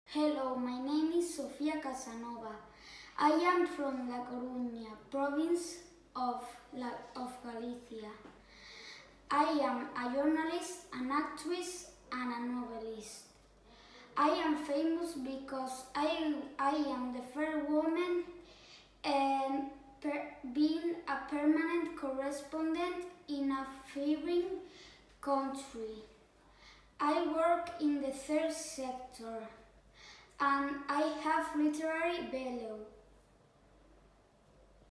Hello, my name is Sofia Casanova. I am from La Coruña, province of Galicia. I am a journalist, an actress, and a novelist. I am famous because I am the first woman being a permanent correspondent in a foreign country. I work in the third sector, and I have literary value.